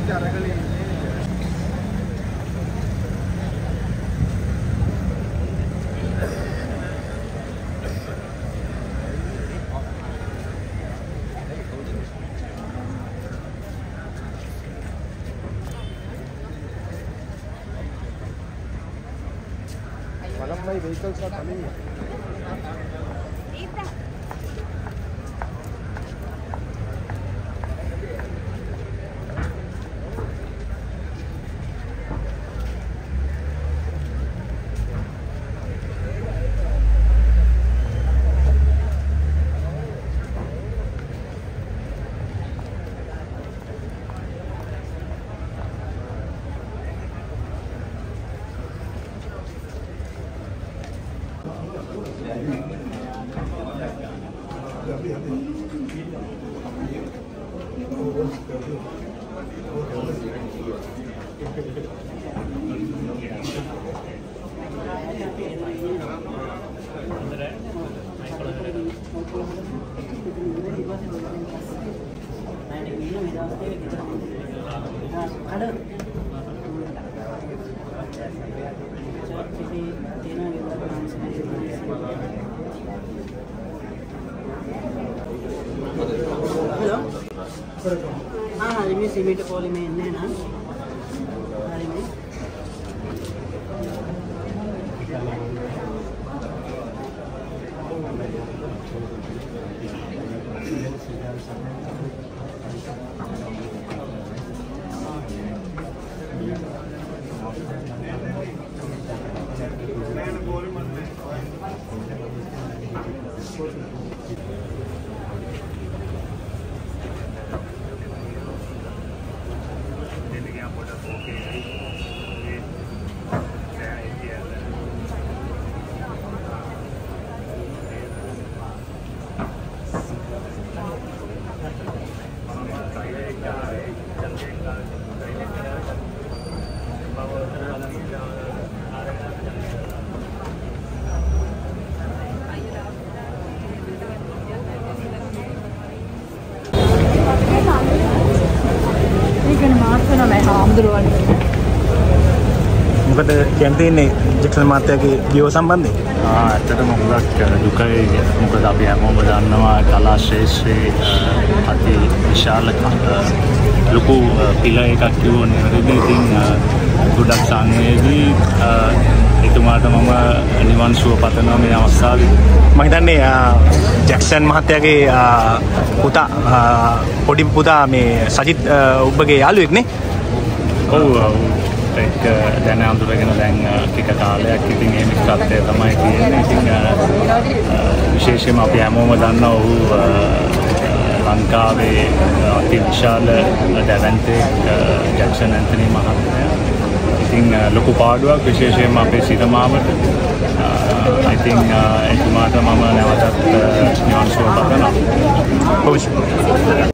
Malam may vehicles are coming. hari ini simit poli में इन्हें ना hari ini මොකද කැන්ටීන්නේ ජෙක්සන් මහත්තයාගේ ගියව සම්බන්ධයෙන් ඇත්තටම හුඟක් දුකයි මොකද අපි හැමෝම දන්නවා කලා ශාස්ත්‍රයේ අති විශාල ලොකු පිළ එකක් කිව්වොනේ වැරදි. ඉතින් ගොඩක් සංවේදී එතුමාට මම නිවන් සුව පතනවා මේ අවස්ථාවේ. මම හිතන්නේ ජැක්සන් මහත්තයාගේ පුතා පොඩි පුතා මේ සජිත් ඔබගේ යාළුවෙක් නේ? ඔව් ඒක දැන අඳුරගෙන දැන් ටික කාලයක් ඉතින් මේ මිත්‍රත්වය තමයි තියෙන්නේ. ඉතින් විශේෂයෙන්ම අපි හැමෝම දන්නවා ඔහු ලංකාවේ අති විශාල දැවැන්තෙක් ජැක්සන් ඇන්තනි මහත්මයා. ඉතින් ලොකු පාඩුවක් විශේෂයෙන්ම අපේ සිනමාවට. ඉතින් එතුමාට මම නැවතත් නිවන් සුව පතනවා.